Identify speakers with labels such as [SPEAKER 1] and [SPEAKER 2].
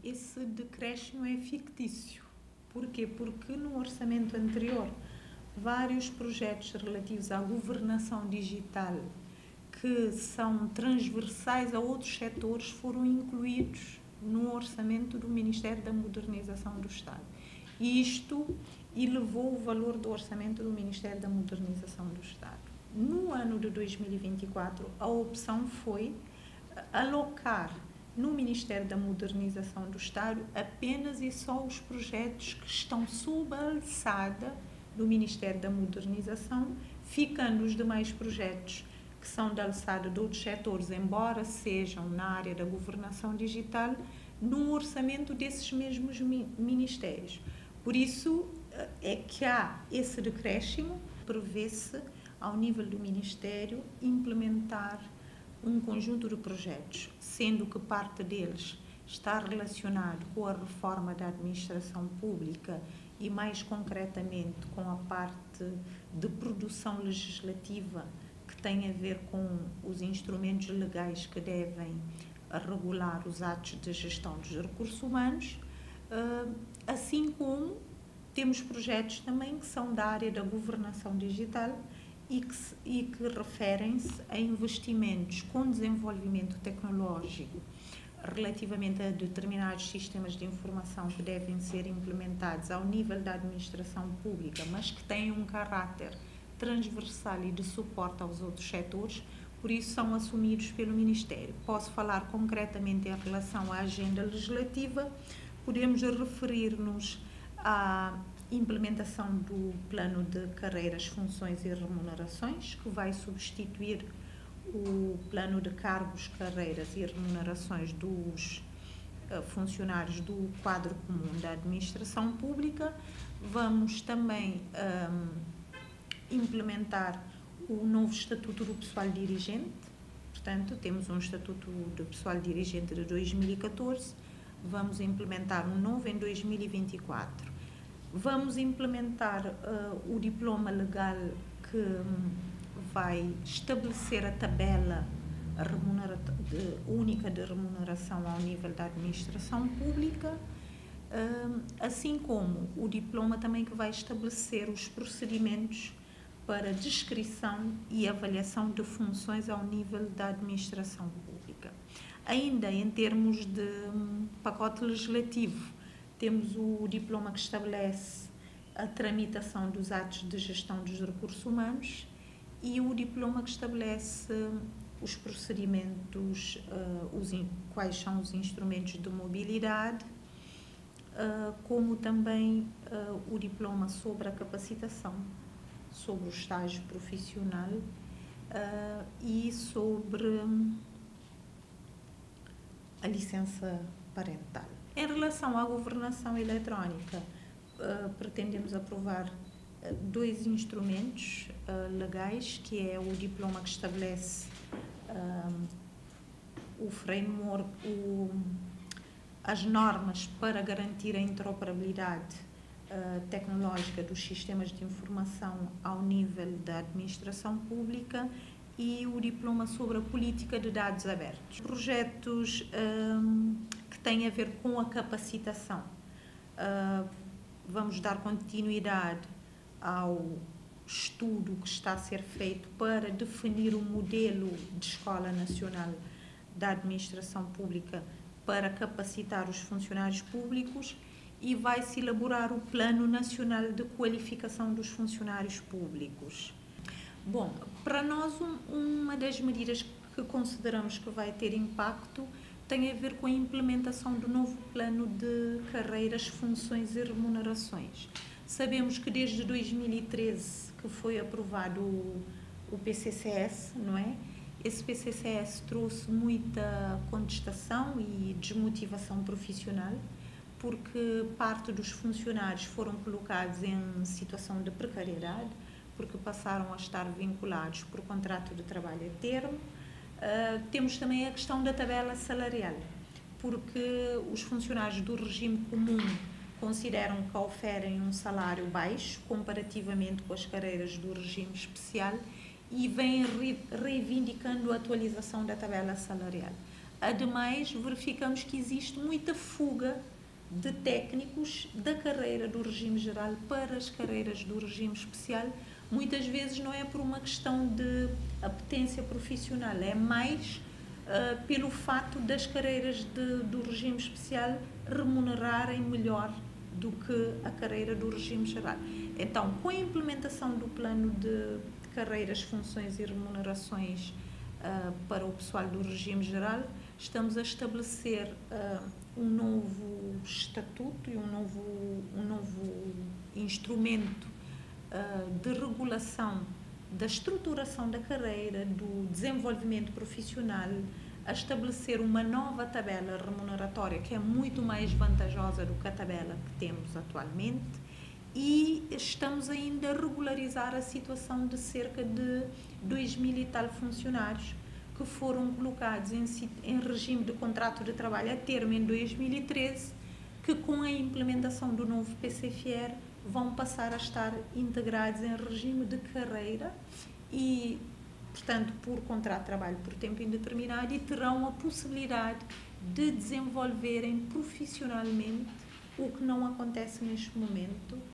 [SPEAKER 1] esse decréscimo é fictício. Porquê? Porque no orçamento anterior, vários projetos relativos à governação digital que são transversais a outros setores foram incluídos no orçamento do Ministério da Modernização do Estado. E isto elevou o valor do orçamento do Ministério da Modernização do Estado. No ano de 2024, a opção foi alocar no Ministério da Modernização do Estado apenas e só os projetos que estão sob a alçada do Ministério da Modernização, ficando os demais projetos que são da alçada de outros setores, embora sejam na área da governação digital, no orçamento desses mesmos ministérios. Por isso é que há esse decréscimo, prevê-se, ao nível do Ministério, implementar um conjunto de projetos, sendo que parte deles está relacionado com a reforma da administração pública e, mais concretamente, com a parte de produção legislativa que tem a ver com os instrumentos legais que devem regular os atos de gestão dos recursos humanos, assim como temos projetos também que são da área da governação digital e que referem-se a investimentos com desenvolvimento tecnológico relativamente a determinados sistemas de informação que devem ser implementados ao nível da administração pública, mas que têm um caráter transversal e de suporte aos outros setores, por isso são assumidos pelo Ministério. Posso falar concretamente em relação à agenda legislativa, podemos referir-nos à implementação do plano de carreiras, funções e remunerações, que vai substituir o plano de cargos, carreiras e remunerações dos funcionários do quadro comum da administração pública. Vamos também implementar o novo Estatuto do Pessoal Dirigente, portanto, temos um Estatuto do Pessoal Dirigente de 2014, vamos implementar um novo em 2024. Vamos implementar o diploma legal que vai estabelecer a tabela única de remuneração ao nível da administração pública, assim como o diploma também que vai estabelecer os procedimentos para descrição e avaliação de funções ao nível da administração pública. Ainda em termos de pacote legislativo, temos o diploma que estabelece a tramitação dos atos de gestão dos recursos humanos e o diploma que estabelece os procedimentos, quais são os instrumentos de mobilidade, como também o diploma sobre a capacitação, sobre o estágio profissional e sobre a licença parental. Em relação à governação eletrónica, pretendemos aprovar dois instrumentos legais, que é o diploma que estabelece o framework, as normas para garantir a interoperabilidade tecnológica dos sistemas de informação ao nível da administração pública e o diploma sobre a política de dados abertos. Projetos que têm a ver com a capacitação. Vamos dar continuidade ao estudo que está a ser feito para definir o modelo de Escola Nacional da Administração Pública para capacitar os funcionários públicos e vai-se elaborar o Plano Nacional de Qualificação dos Funcionários Públicos. Bom, para nós uma das medidas que consideramos que vai ter impacto tem a ver com a implementação do novo plano de carreiras, funções e remunerações. Sabemos que desde 2013 que foi aprovado o PCCS, não é? Esse PCCS trouxe muita contestação e desmotivação profissional, porque parte dos funcionários foram colocados em situação de precariedade, porque passaram a estar vinculados por contrato de trabalho a termo. Temos também a questão da tabela salarial, porque os funcionários do regime comum consideram que oferem um salário baixo comparativamente com as carreiras do regime especial e vêm reivindicando a atualização da tabela salarial. Ademais, verificamos que existe muita fuga de técnicos da carreira do regime geral para as carreiras do regime especial. Muitas vezes não é por uma questão de apetência profissional, é mais pelo fato das carreiras do regime especial remunerarem melhor do que a carreira do regime geral. Então, com a implementação do plano de carreiras, funções e remunerações para o pessoal do regime geral, estamos a estabelecer um novo estatuto e um novo instrumento de regulação da estruturação da carreira, do desenvolvimento profissional, a estabelecer uma nova tabela remuneratória que é muito mais vantajosa do que a tabela que temos atualmente, e estamos ainda a regularizar a situação de cerca de 2.000 e tal funcionários que foram colocados em regime de contrato de trabalho a termo em 2013, que com a implementação do novo PCFR vão passar a estar integrados em regime de carreira e, portanto, por contrato de trabalho por tempo indeterminado, e terão a possibilidade de desenvolverem profissionalmente, o que não acontece neste momento